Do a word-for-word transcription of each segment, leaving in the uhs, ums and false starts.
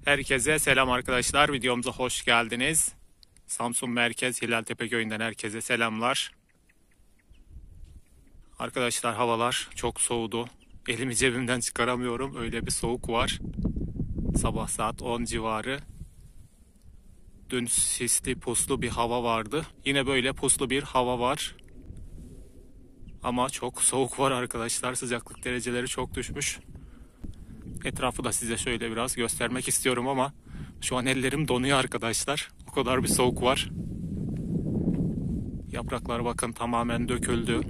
Herkese selam arkadaşlar. Videomuza hoş geldiniz. Samsun Merkez Hilaltepe Köyü'nden herkese selamlar. Arkadaşlar havalar çok soğudu. Elimi cebimden çıkaramıyorum. Öyle bir soğuk var. Sabah saat on civarı. Dün sisli puslu bir hava vardı. Yine böyle puslu bir hava var. Ama çok soğuk var arkadaşlar. Sıcaklık dereceleri çok düşmüş. Etrafı da size şöyle biraz göstermek istiyorum ama şu an ellerim donuyor arkadaşlar. O kadar bir soğuk var. Yapraklar bakın tamamen döküldü.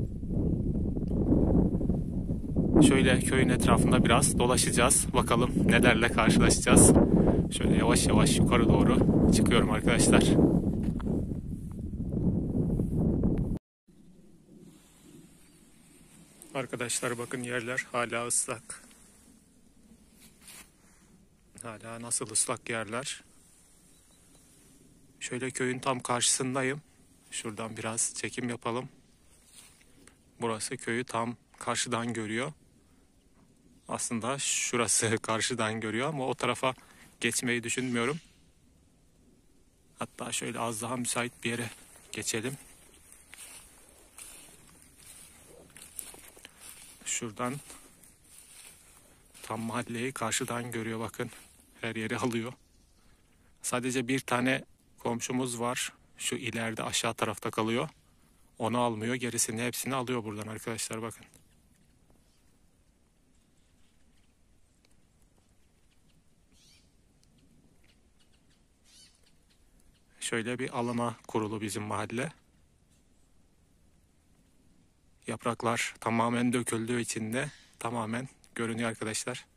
Şöyle köyün etrafında biraz dolaşacağız. Bakalım nelerle karşılaşacağız. Şöyle yavaş yavaş yukarı doğru çıkıyorum arkadaşlar. Arkadaşlar bakın yerler hala ıslak. Hala nasıl ıslak yerler. Şöyle köyün tam karşısındayım. Şuradan biraz çekim yapalım. Burası köyü tam karşıdan görüyor. Aslında şurası karşıdan görüyor ama o tarafa geçmeyi düşünmüyorum. Hatta şöyle az daha müsait bir yere geçelim. Şuradan tam mahalleyi karşıdan görüyor bakın. Her yeri alıyor. Sadece bir tane komşumuz var. Şu ileride aşağı tarafta kalıyor. Onu almıyor. Gerisini hepsini alıyor buradan arkadaşlar bakın. Şöyle bir alana kurulu bizim mahalle. Yapraklar tamamen döküldüğü için de tamamen görünüyor arkadaşlar.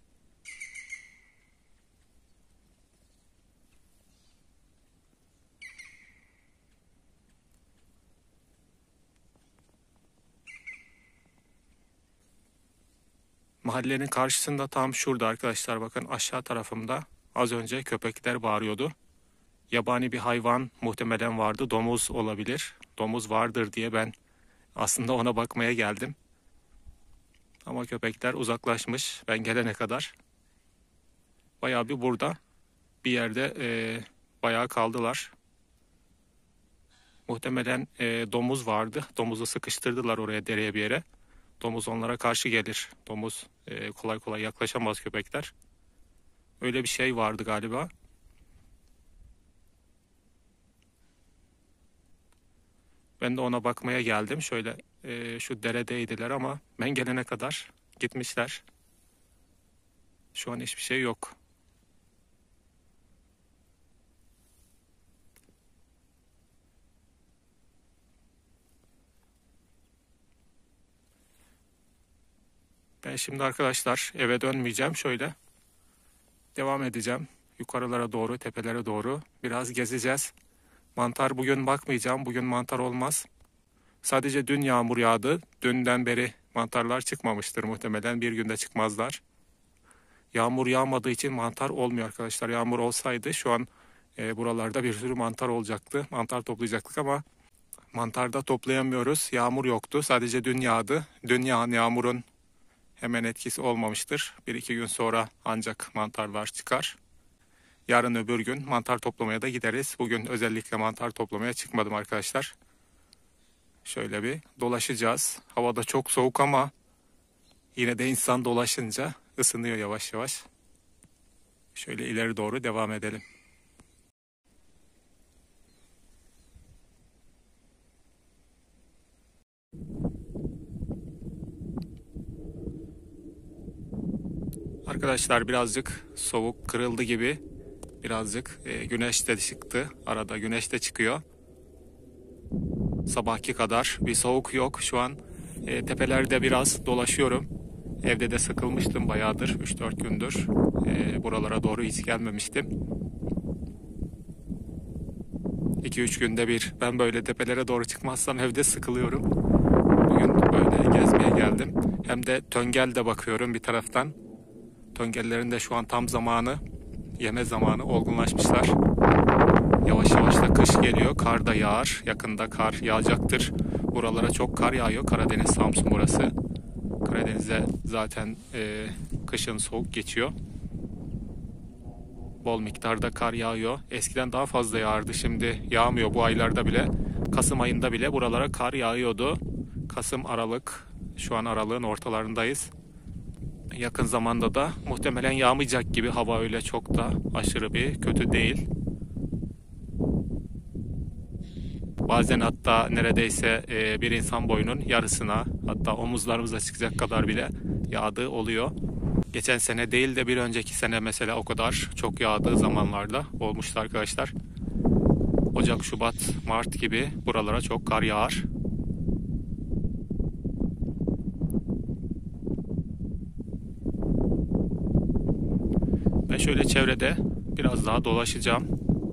Mahallenin karşısında tam şurada arkadaşlar bakın aşağı tarafımda az önce köpekler bağırıyordu. Yabani bir hayvan muhtemelen vardı. Domuz olabilir. Domuz vardır diye ben aslında ona bakmaya geldim. Ama köpekler uzaklaşmış ben gelene kadar. Bayağı bir burada bir yerde e, bayağı kaldılar. Muhtemelen e, domuz vardı. Domuzu sıkıştırdılar oraya dereye bir yere. Domuz onlara karşı gelir. Domuz e, kolay kolay yaklaşamaz köpekler. Öyle bir şey vardı galiba. Ben de ona bakmaya geldim. Şöyle e, şu deredeydiler ama ben gelene kadar gitmişler. Şu an hiçbir şey yok. Ben şimdi arkadaşlar eve dönmeyeceğim. Şöyle devam edeceğim. Yukarılara doğru, tepelere doğru biraz gezeceğiz. Mantar bugün bakmayacağım. Bugün mantar olmaz. Sadece dün yağmur yağdı. Dünden beri mantarlar çıkmamıştır muhtemelen. Bir günde çıkmazlar. Yağmur yağmadığı için mantar olmuyor arkadaşlar. Yağmur olsaydı şu an e, buralarda bir sürü mantar olacaktı. Mantar toplayacaktık ama mantar da toplayamıyoruz. Yağmur yoktu. Sadece dün yağdı. Dün yağan yağmurun hemen etkisi olmamıştır. Bir iki gün sonra ancak mantarlar çıkar. Yarın öbür gün mantar toplamaya da gideriz. Bugün özellikle mantar toplamaya çıkmadım arkadaşlar. Şöyle bir dolaşacağız. Havada çok soğuk ama yine de insan dolaşınca ısınıyor yavaş yavaş. Şöyle ileri doğru devam edelim. Arkadaşlar birazcık soğuk kırıldı gibi. Birazcık e, güneş de çıktı. Arada güneş de çıkıyor. Sabahki kadar bir soğuk yok. Şu an e, tepelerde biraz dolaşıyorum. Evde de sıkılmıştım bayağıdır. üç dört gündür. E, buralara doğru hiç gelmemiştim. iki üç günde bir ben böyle tepelere doğru çıkmazsam evde sıkılıyorum. Bugün böyle gezmeye geldim. Hem de töngel de bakıyorum bir taraftan. Töngellerin de şu an tam zamanı. Yeme zamanı, olgunlaşmışlar. Yavaş yavaş da kış geliyor. Kar da yağar. Yakında kar yağacaktır. Buralara çok kar yağıyor. Karadeniz, Samsun burası. Karadeniz'de zaten e, kışın soğuk geçiyor. Bol miktarda kar yağıyor. Eskiden daha fazla yağardı. Şimdi yağmıyor bu aylarda bile. Kasım ayında bile buralara kar yağıyordu. Kasım, Aralık. Şu an aralığın ortalarındayız. Yakın zamanda da muhtemelen yağmayacak gibi. Hava öyle çok da aşırı bir kötü değil. Bazen hatta neredeyse bir insan boyunun yarısına, hatta omuzlarımıza çıkacak kadar bile yağdığı oluyor. Geçen sene değil de bir önceki sene mesela o kadar çok yağdığı zamanlarda olmuştu arkadaşlar. Ocak, Şubat, Mart gibi buralara çok kar yağar. Ben şöyle çevrede biraz daha dolaşacağım.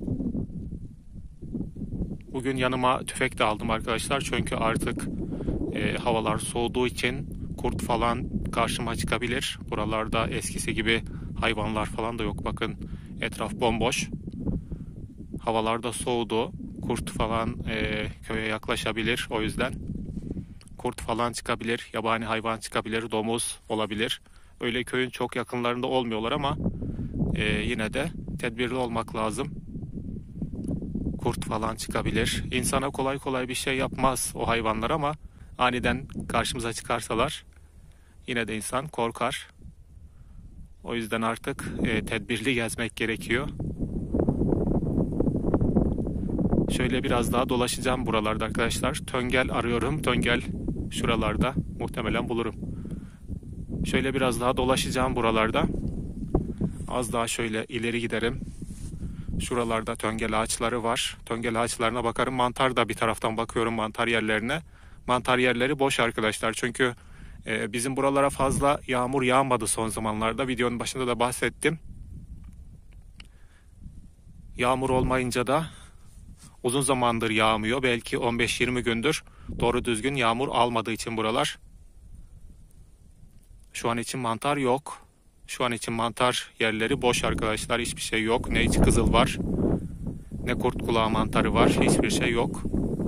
Bugün yanıma tüfek de aldım arkadaşlar. Çünkü artık e, havalar soğuduğu için kurt falan karşıma çıkabilir. Buralarda eskisi gibi hayvanlar falan da yok. Bakın etraf bomboş. Havalar da soğudu. Kurt falan e, köye yaklaşabilir. O yüzden kurt falan çıkabilir. Yabani hayvan çıkabilir. Domuz olabilir. Öyle köyün çok yakınlarında olmuyorlar ama e, yine de tedbirli olmak lazım. Kurt falan çıkabilir. İnsana kolay kolay bir şey yapmaz o hayvanlar ama aniden karşımıza çıkarsalar yine de insan korkar. O yüzden artık e, tedbirli gezmek gerekiyor. Şöyle biraz daha dolaşacağım buralarda arkadaşlar. Töngel arıyorum. Töngel şuralarda. Muhtemelen bulurum. Şöyle biraz daha dolaşacağım buralarda. Az daha şöyle ileri giderim. Şuralarda töngel ağaçları var. Töngel ağaçlarına bakarım. Mantar da bir taraftan bakıyorum mantar yerlerine. Mantar yerleri boş arkadaşlar. Çünkü e, bizim buralara fazla yağmur yağmadı son zamanlarda. Videonun başında da bahsettim. Yağmur olmayınca da uzun zamandır yağmıyor. Belki on beş yirmi gündür doğru düzgün yağmur almadığı için buralar. Şu an için mantar yok. Şu an için mantar yerleri boş arkadaşlar. Hiçbir şey yok. Ne iç kızıl var, ne kurt kulağı mantarı var. Hiçbir şey yok.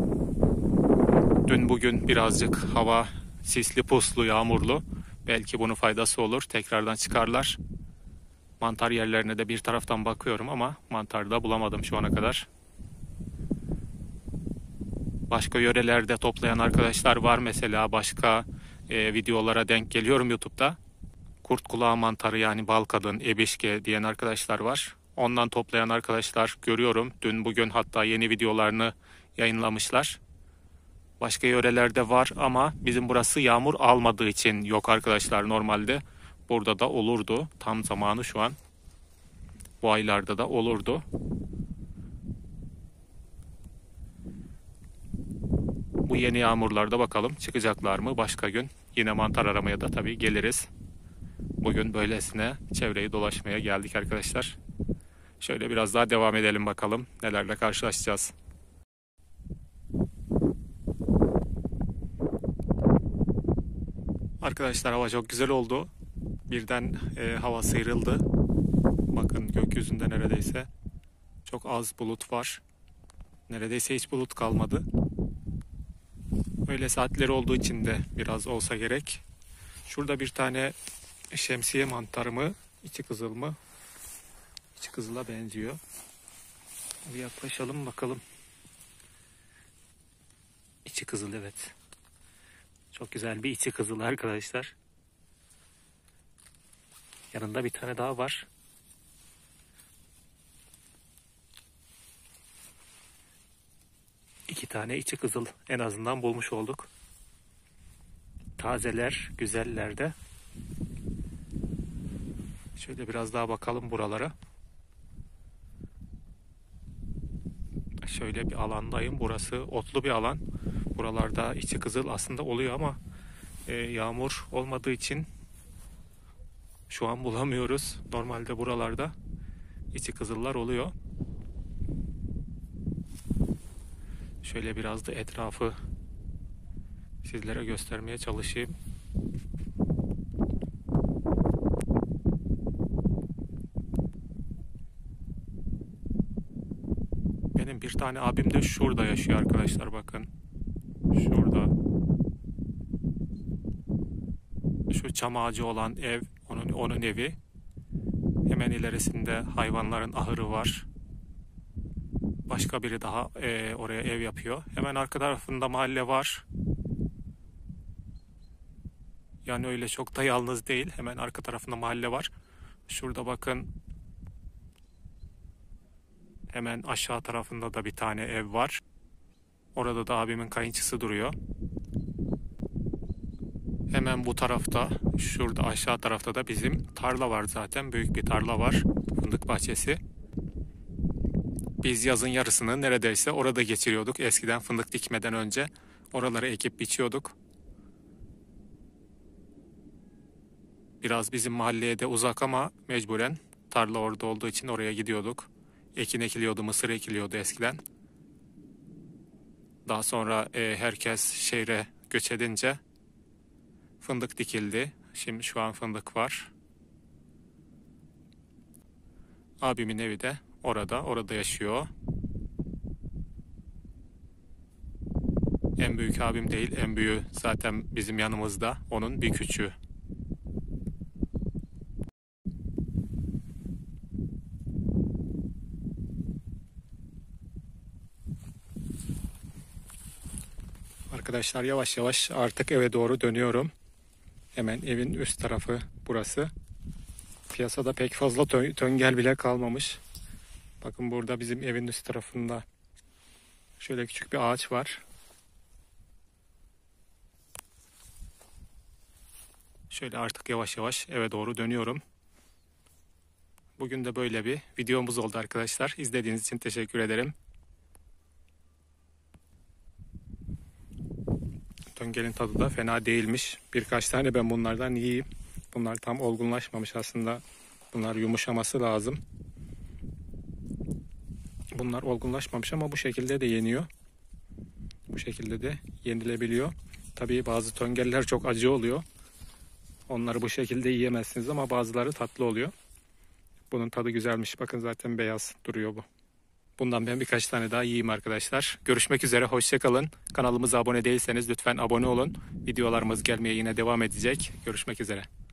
Dün bugün birazcık hava sisli, puslu, yağmurlu. Belki bunun faydası olur. Tekrardan çıkarlar. Mantar yerlerine de bir taraftan bakıyorum ama mantar da bulamadım şu ana kadar. Başka yörelerde toplayan arkadaşlar var mesela. Başka e, videolara denk geliyorum YouTube'da. Kurt kulağı mantarı yani bal kadın, ebişke diyen arkadaşlar var. Ondan toplayan arkadaşlar görüyorum. Dün bugün hatta yeni videolarını yayınlamışlar. Başka yörelerde var ama bizim burası yağmur almadığı için yok arkadaşlar. Normalde burada da olurdu. Tam zamanı şu an. Bu aylarda da olurdu. Bu yeni yağmurlarda bakalım çıkacaklar mı başka gün. Yine mantar aramaya da tabii geliriz. Bugün böylesine çevreyi dolaşmaya geldik arkadaşlar. Şöyle biraz daha devam edelim bakalım nelerle karşılaşacağız. Arkadaşlar hava çok güzel oldu. Birden e, hava sıyrıldı. Bakın gökyüzünde neredeyse çok az bulut var. Neredeyse hiç bulut kalmadı. Öyle saatleri olduğu için de biraz olsa gerek. Şurada bir tane şemsiye mantarı mı, içi kızıl mı? İçi kızıla benziyor. Bir yaklaşalım bakalım. İçi kızıl, evet. Çok güzel bir içi kızıl arkadaşlar. Yanında bir tane daha var. İki tane içi kızıl en azından bulmuş olduk. Tazeler, güzeller de. Şöyle biraz daha bakalım buralara. Şöyle bir alandayım. Burası otlu bir alan. Buralarda içi kızıl aslında oluyor ama e, yağmur olmadığı için şu an bulamıyoruz. Normalde buralarda içi kızıllar oluyor. Şöyle biraz da etrafı sizlere göstermeye çalışayım. Benim bir tane abim de şurada yaşıyor arkadaşlar, bakın. Şurada. Şu çam ağacı olan ev onun onun evi. Hemen ilerisinde hayvanların ahırı var. Başka biri daha e, oraya ev yapıyor. Hemen arka tarafında mahalle var. Yani öyle çok da yalnız değil. Hemen arka tarafında mahalle var. Şurada bakın. Hemen aşağı tarafında da bir tane ev var. Orada da abimin kayınçısı duruyor. Hemen bu tarafta, şurada aşağı tarafta da bizim tarla var zaten. Büyük bir tarla var. Fındık bahçesi. Biz yazın yarısını neredeyse orada geçiriyorduk. Eskiden fındık dikmeden önce oraları ekip biçiyorduk. Biraz bizim mahalleye de uzak ama mecburen tarla orada olduğu için oraya gidiyorduk. Ekin ekiliyordu, mısır ekiliyordu eskiden. Daha sonra e, herkes şehre göç edince fındık dikildi. Şimdi şu an fındık var. Abimin evi de orada, orada yaşıyor. En büyük abim değil, en büyüğü zaten bizim yanımızda. Onun bir küçüğü. Arkadaşlar yavaş yavaş artık eve doğru dönüyorum. Hemen evin üst tarafı burası. Piyasada pek fazla töngel bile kalmamış. Bakın burada bizim evin üst tarafında şöyle küçük bir ağaç var. Şöyle artık yavaş yavaş eve doğru dönüyorum. Bugün de böyle bir videomuz oldu arkadaşlar. İzlediğiniz için teşekkür ederim. Töngelin tadı da fena değilmiş. Birkaç tane ben bunlardan yiyeyim. Bunlar tam olgunlaşmamış aslında. Bunlar yumuşaması lazım. Bunlar olgunlaşmamış ama bu şekilde de yeniyor. Bu şekilde de yenilebiliyor. Tabii bazı töngeller çok acı oluyor. Onları bu şekilde yiyemezsiniz ama bazıları tatlı oluyor. Bunun tadı güzelmiş. Bakın zaten beyaz duruyor bu. Bundan ben birkaç tane daha yiyeyim arkadaşlar. Görüşmek üzere. Hoşça kalın. Kanalımıza abone değilseniz lütfen abone olun. Videolarımız gelmeye yine devam edecek. Görüşmek üzere.